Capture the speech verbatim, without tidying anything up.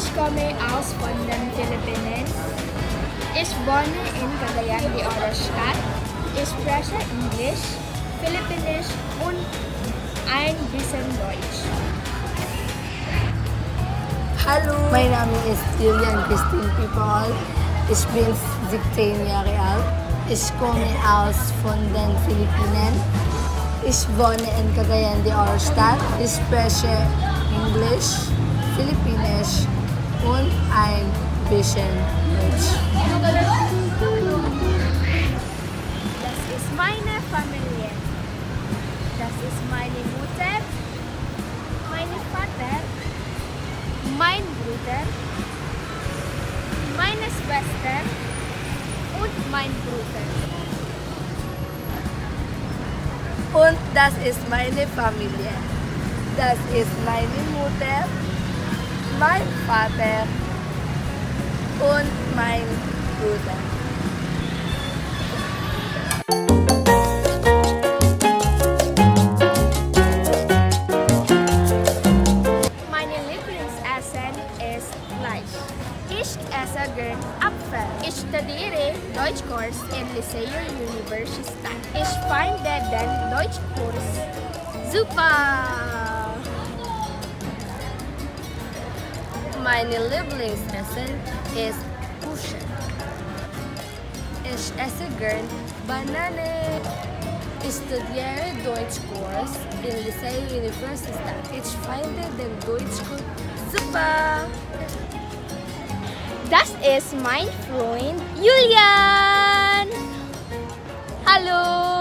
Ich komme aus von den Philippinen. Ich wohne in Cagayan de Oro Stadt. Ich spreche Englisch, Filipinisch und ein bisschen Deutsch. Hallo, mein Name ist Julian People. Ich bin siebzehn Jahre alt. Ich komme aus von den Philippinen. Ich wohne in Cagayan de Oro Stadt. Ich spreche Englisch, Filipinisch und ein bisschen Deutsch. Das ist meine Familie. Das ist meine Mutter, mein Vater, mein Bruder, meine Schwester und mein Bruder. Und das ist meine Familie. Das ist meine Mutter, mein Vater und mein Bruder. Meine Lieblingsessen ist Fleisch. Ich esse gern Apfel. Ich studiere Deutschkurs in Liceo Universität. Ich finde den Deutschkurs super. Meine Lieblingsessen ist Kuchen. Ich esse gern Banane. Ich studiere Deutschkurs in Liceo Universität. Ich finde den Deutschkurs super. Das ist mein Freund Julian. Hallo.